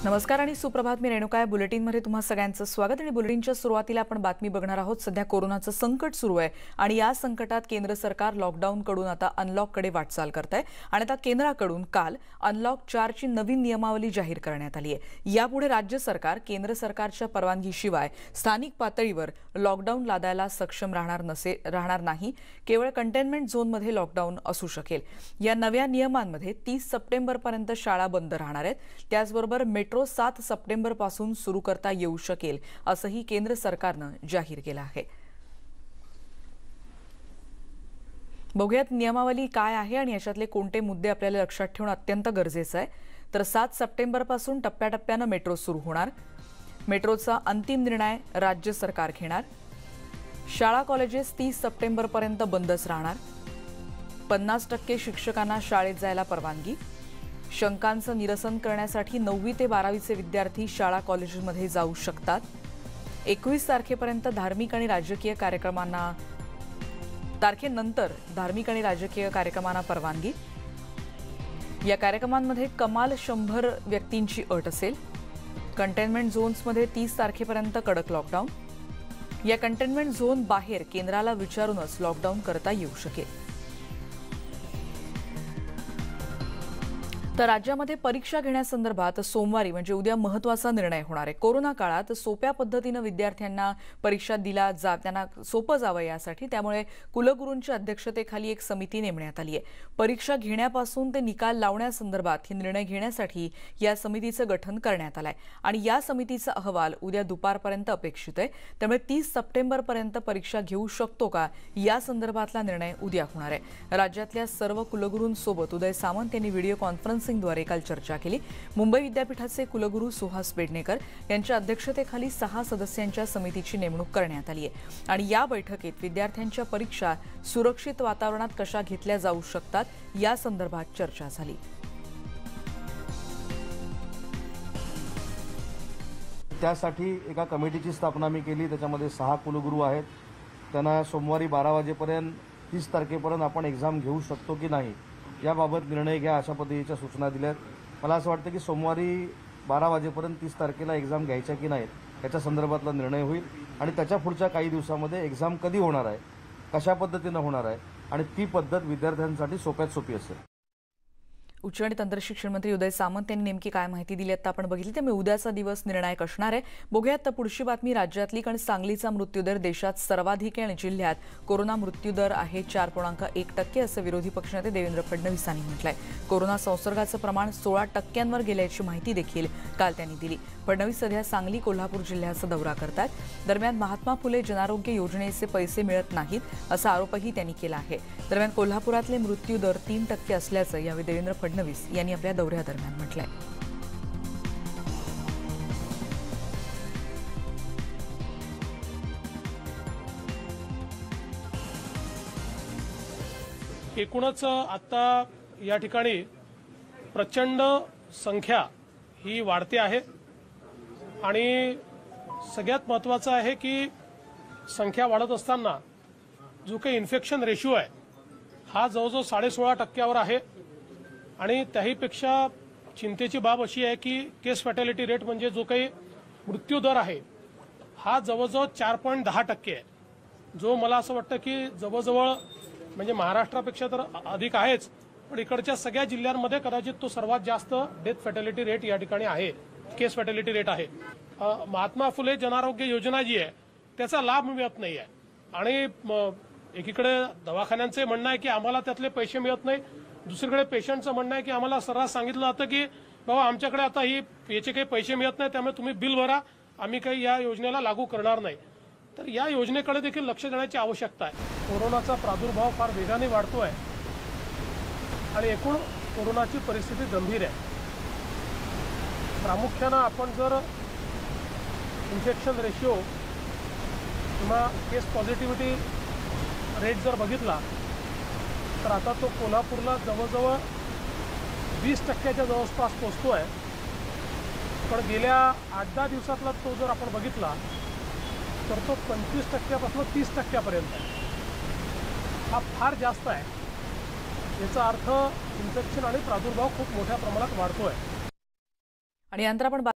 नमस्कार आणि सुप्रभात. मी रेणुका. बुलेटिनमध्ये तुम्हा सगळ्यांचं स्वागत. आणि बुलेटिनच्या सुरुवातीला आपण बातमी बघणार आहोत. सध्या कोरोनाचं संकट सुरू आहे आणि या संकटात केंद्र सरकार लॉकडाऊनकडून आता अनलॉककडे वाटचाल करत आहे आणि आता केंद्राकडून काल अनलॉक 4 ची नवीन नियमावली जाहीर करण्यात आली आहे. यापुढे राज्य सरकार केंद्र सरकारच्या परवानगीशिवाय स्थानिक पातळीवर लॉकडाऊन लादायला सक्षम राहणार नाही. केवळ कंटेनमेंट झोनमध्ये लॉकडाऊन असू शकेल. या नव्या नियमांमध्ये 30 सप्टेंबरपर्यंत शाळा बंद राहणार आहेत. त्याचबरोबर मेट्रो 7 सप्टेंबर पासून सुरू करता येऊ शकेल असंही केंद्र सरकारनं जाहीर केलं आहे. बघूयात नियमावली काय आहे आणि याच्यातले कोणते मुद्दे आपल्याला लक्षात ठेवणं अत्यंत गरजेचं आहे. तर 7 सप्टेंबर पासून टप्प्याटप्प्यानं मेट्रो सुरू होणार. मेट्रोचा अंतिम निर्णय राज्य सरकार घेणार. शाळा कॉलेजेस 30 सप्टेंबर पर्यंत बंदच राहणार. 50% शिक्षकांना शाळेत जायला परवानगी. शंकांचं निरसन करण्यासाठी 9वी ते 12वीचे विद्यार्थी शाळा कॉलेजमध्ये जाऊ शकतात. 21 तारखेपर्यंत धार्मिक आणि राजकीय कार्यक्रमांना परवानगी. या कार्यक्रमांमध्ये कमाल 100 व्यक्तींची अट असेल. कंटेनमेंट झोन्समध्ये 30 तारखेपर्यंत कडक लॉकडाऊन. या कंटेनमेंट झोन बाहेर केंद्राला विचारूनच लॉकडाऊन करता येऊ शकेल. तर राज्यामध्ये परीक्षा घेण्यासंदर्भात सोमवारी म्हणजे उद्या महत्त्वाचा निर्णय होणार आहे. कोरोना काळात सोप्या पद्धतीनं विद्यार्थ्यांना परीक्षा त्यांना सोपं जावं यासाठी त्यामुळे कुलगुरूंच्या अध्यक्षतेखाली एक समिती नेमण्यात आली आहे. परीक्षा घेण्यापासून ते निकाल लावण्यासंदर्भात हे निर्णय घेण्यासाठी या समितीचं गठन करण्यात आलंय आणि या समितीचा अहवाल उद्या दुपारपर्यंत अपेक्षित आहे. त्यामुळे 30 सप्टेंबरपर्यंत परीक्षा घेऊ शकतो का या संदर्भातला निर्णय उद्या होणार आहे. राज्यातल्या सर्व कुलगुरूंसोबत उदय सामंत यांनी व्हिडिओ कॉन्फरन्सिंगद्वारे काल चर्चा केली. मुंबई विद्यापीठाचे कुलगुरू सुहास पेडणेकर यांच्या अध्यक्षतेखाली 6 सदस्यांच्या समितीची नेमणूक करण्यात आली आहे आणि या बैठकीत विद्यार्थ्यांच्या परीक्षा सुरक्षित वातावरणात कशा घेतल्या जाऊ शकतात या संदर्भात चर्चा झाली. त्यासाठी एका कमिटीची स्थापना मी केली. त्याच्यामध्ये 6 कुलगुरू आहेत. त्यांना सोमवारी 12 वाजेपर्यंत 30 तारखेपर्यंत आपण एक्झाम घेऊ शकतो की नाही याबाबत निर्णय घ्या अशा पद्धतीच्या सूचना दिल्यात. मला असं वाटतं की सोमवारी 12 वाजेपर्यंत 30 तारखेला एक्झाम घ्यायच्या की नाही याच्या संदर्भातला निर्णय होईल आणि त्याच्या पुढच्या काही दिवसामध्ये एक्झाम कधी होणार आहे, कशा पद्धतीनं होणार आहे आणि ती पद्धत विद्यार्थ्यांसाठी सोप्यात सोपी असेल. उच्च आणि तंत्रशिक्षण मंत्री उदय सामंत यांनी नेमकी काय माहिती दिली आता आपण बघितली. त्यामुळे उद्याचा दिवस निर्णायक असणार आहे. बघूयात पुढची बातमी. राज्यातली कारण सांगलीचा मृत्यूदर देशात सर्वाधिक आहे आणि जिल्ह्यात कोरोना मृत्यूदर आहे 4.1% असं विरोधी पक्षनेते देवेंद्र फडणवीस यांनी म्हटलंय. कोरोना संसर्गाचं प्रमाण 16% गेल्याची माहिती देखील काल त्यांनी दिली. फडणवीस सध्या सांगली कोल्हापूर जिल्ह्याचा दौरा करतात. दरम्यान महात्मा फुले जनआरोग्य योजनेचे पैसे मिळत नाहीत असा आरोपही त्यांनी केला आहे. दरम्यान कोल्हापुरातले मृत्यूदर 3% असल्याचं यावेळी देवेंद्र फडणवीस यांनी आपल्या दौऱ्यादरम्यान म्हटलंय. एकूणच आता या ठिकाणी प्रचंड संख्या ही वाढते आहे आणि सगळ्यात महत्त्वाचं आहे की संख्या वाढत असताना जो काही इन्फेक्शन रेशिओ आहे हा जवळजवळ 16.5% आहे आणि त्याहीपेक्षा चिंतेची बाब अशी आहे की केस फॅटॅलिटी रेट म्हणजे जो काही मृत्यूदर आहे हा जवळजवळ 4.10% आहे, जो मला असं वाटतं की जवळजवळ म्हणजे महाराष्ट्रापेक्षा तर अधिक आहेच, पण इकडच्या सगळ्या जिल्ह्यांमध्ये कदाचित तो सर्वात जास्त डेथ फॅटॅलिटी रेट या ठिकाणी आहे, केस फॅटॅलिटी रेट आहे. महात्मा फुले जनआरोग्य योजना जी आहे त्याचा लाभ मिळत नाही आहे आणि एकीकडे दवाखान्यांचे म्हणणं आहे की आम्हाला त्यातले पैसे मिळत नाही, दुसरीकडे पेशंटचं म्हणणं आहे की आम्हाला सर्रास सांगितलं जातं की बाबा आमच्याकडे आता याचे काही पैसे मिळत नाही, त्यामुळे तुम्ही बिल भरा, आम्ही काही या योजनेला लागू करणार नाही. तर या योजनेकडे देखील लक्ष देण्याची आवश्यकता आहे. कोरोनाचा प्रादुर्भाव फार वेगाने वाढतोय आणि एकूण कोरोनाची परिस्थिती गंभीर आहे. प्रामुख्यानं आपण जर इन्फेक्शन रेशिओ किंवा केस पॉझिटिव्हिटी रेट जर बघितला तर आता तो कोल्हापूरला जवळजवळ 20% जवळपास पोहोचतोय. पण गेल्या 8-10 दिवसातला तो जर आपण बघितला तर तो 25% 30% हा फार जास्त आहे. याचा अर्थ इन्फेक्शन आणि प्रादुर्भाव खूप मोठ्या प्रमाणात वाढतोय. आणि नंतर आपण